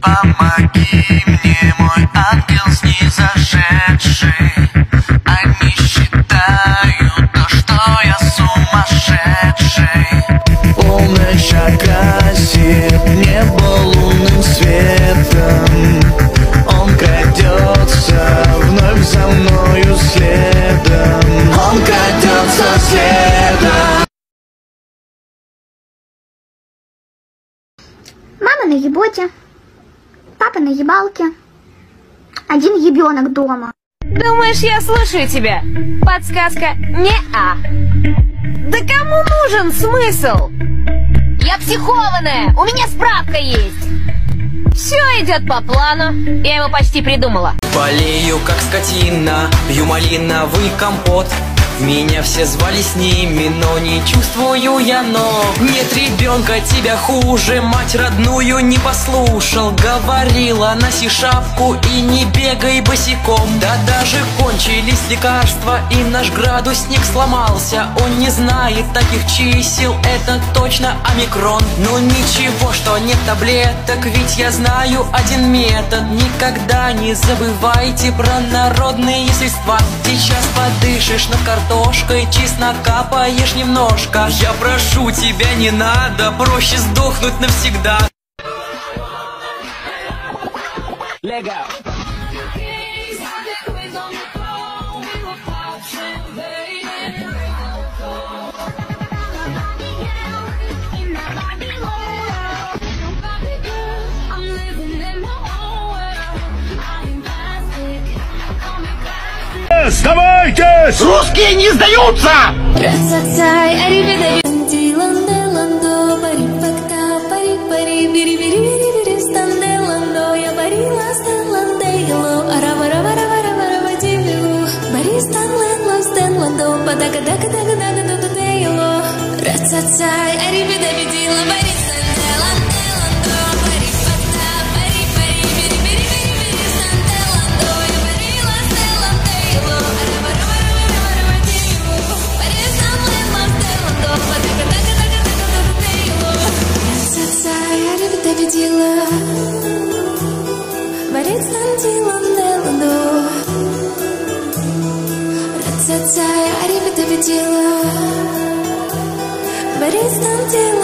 Помоги мне, мой ангел снизошедший. Они считают то, что я сумасшедший. Полночь окрасит небо лунным светом. Он крадется вновь за мною следом. Он крадется следом. Мама на еботе, папа на ебалке, один ебенок дома. Думаешь, я слушаю тебя? Подсказка не-а. Да кому нужен смысл? Я психованная, у меня справка есть. Все идет по плану, я его почти придумала. Болею как скотина, пью малиновый компот. Меня все звали с ними, но не чувствую я ног. Нет ребенка, тебя хуже, мать родную не послушал. Говорила, носи шапку и не бегай босиком. Да даже кончились лекарства, и наш градусник сломался. Он не знает таких чисел, это точно омикрон. Но ничего, что нет таблеток, ведь я знаю один метод. Никогда не забывайте про народные средства. Сейчас подышишь над картошкой, чеснока поешь немножко. Я прошу тебя, не надо, проще сдохнуть навсегда. Лего. Сдавайтесь! Русские не сдаются! Борис нам дело.